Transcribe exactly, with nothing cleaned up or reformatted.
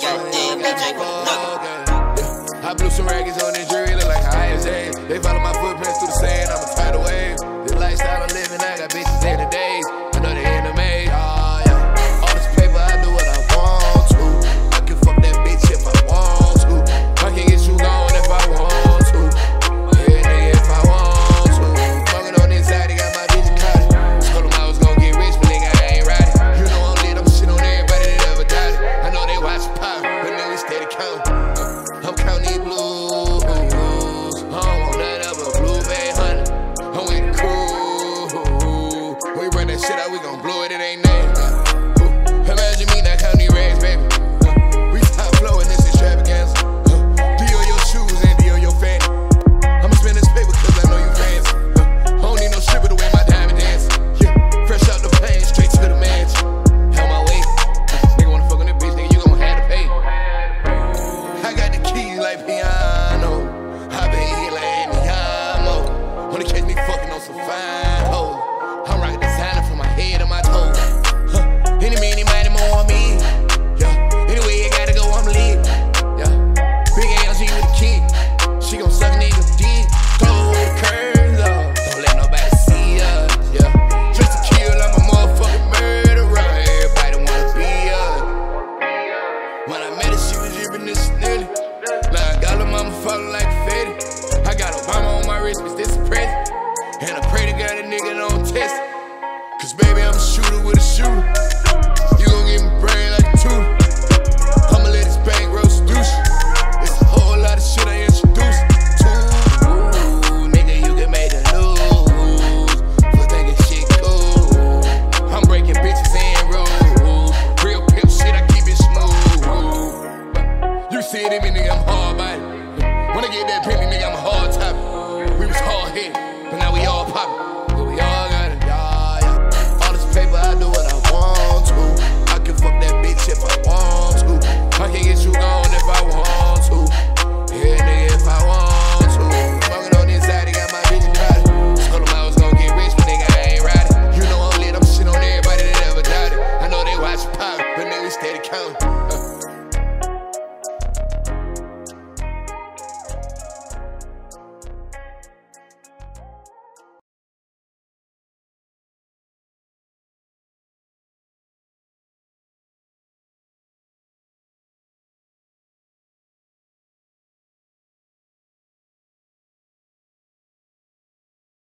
I blew some raggeds on the jury, look like I S A. They follow my footprints through the sand, I'm a tidal wave. This lifestyle I'm living, I got bitches in the days. I know they in the maze, oh yeah. All this paper, I do what I want to. I can fuck that bitch if I want to. I can get you going if I want to. Yeah, nigga, if I want to. Smoking on the inside, they got my bitch caught it. Told them I was gonna get rich, but nigga, I ain't riding. You know I'm lit, I'm shit on everybody that ever died. I know they watch pop, but nigga steady counting. I'm counting these blues. I don't want nothing but a blue bag honey. I'm with the crew. When we run that shit out, we gon' blow it, it ain't name. Uh, imagine me not counting these rags, baby. Uh, we stop flowing, this extravaganza. Uh, Deal your shoes and deal your fanny. I'ma spend this paper cause I know you fancy. Uh, I don't need no stripper to wear my diamond dance. Yeah, fresh out the plane, straight to the mansion. Hell my way. Uh, nigga wanna fuck on that bitch, nigga, you gon' have to pay. I got the keys like piano. I been here like Andiamo. Wanna catch me fucking on some fine hoes. I'm rockin' designer from my head to my toes. Huh. Any, many, money more on me. Yeah. Anyway, you gotta go, I'm lit. Yeah. Big A L G with a kid. She gon' suck a nigga dick. Close the curtains up. Don't let nobody see us. Yeah. Just to kill, I'm a motherfucking murderer. Everybody wanna be us. When I met her, she was drippin' this snilly. Now I got her mama falling like confetti. I got Obama on my wrist, bitch, this a present. And I pray to God a nigga don't test it. Cause baby, I'm a shooter with a shooter.